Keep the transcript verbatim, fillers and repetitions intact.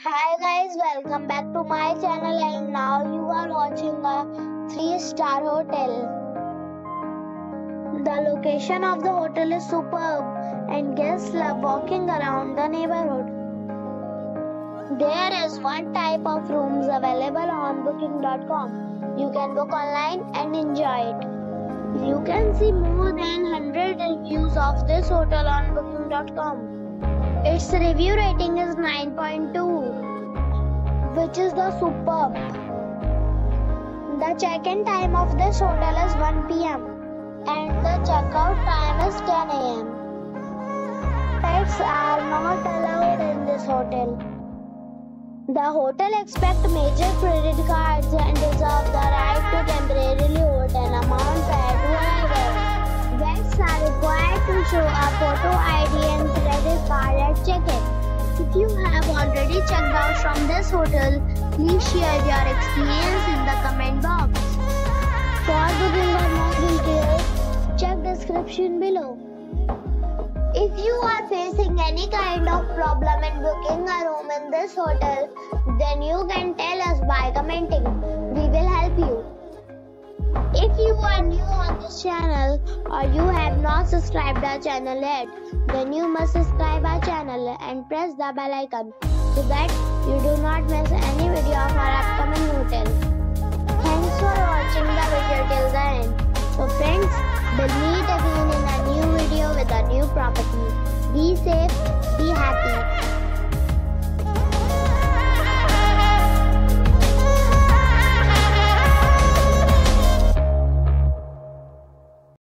Hi guys, welcome back to my channel and now you are watching a three star hotel. The location of the hotel is superb and guests love walking around the neighborhood. There is one type of rooms available on booking dot com. You can book online and enjoy it. You can see more than one hundred reviews of this hotel on booking dot com. Its review rating is nine point two, which is the superb. The check-in time of this hotel is one p m and the checkout time is ten a m Pets are not allowed in this hotel. The hotel accepts major credit cards and reserves the right to temporarily hold an amount prior to arrival. Guests are required to show a photo I D and credit card at check-in. If you have already checked out from this hotel, please share your experience in the comment box. For booking or more details, check description below. If you are facing any kind of problem in booking a room in this hotel, then you can tell us by commenting. We will help you. If you are new on this channel or you have not subscribed our channel yet, then you must subscribe our channel and press the bell icon so that you do not miss any video of our upcoming hotel. Thanks for watching the video till the end. So friends, we'll meet again in